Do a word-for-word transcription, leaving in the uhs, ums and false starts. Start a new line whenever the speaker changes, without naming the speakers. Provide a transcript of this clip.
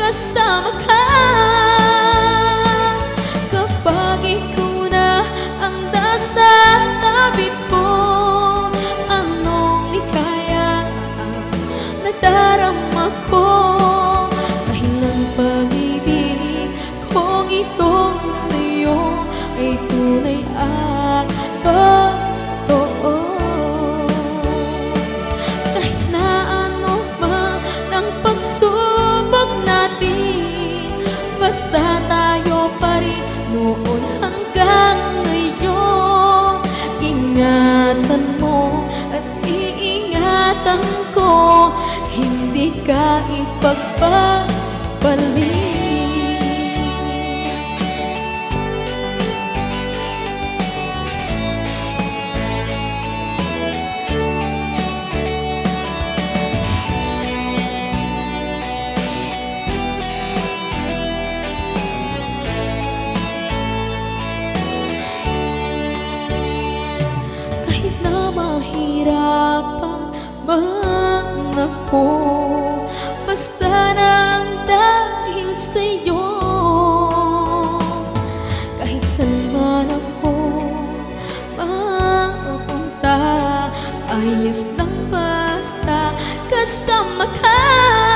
kasama ka. Kapag ikaw na ang nasa tabi ko, anong likaya ang nadarama ko. Dahil ang pag-ibig kong itong sa'yo ay tunay at totoo. Kahit na ano man ang pagsubok natin, basta tayo pa rin noon hanggang ngayon. Ingatan mo at iingatan ko, hindi ka ipagpapalit. Mahirapan man ako, basta nang dahil sa'yo. Kahit saan man ako mapunta, ayos lang basta kasama ka.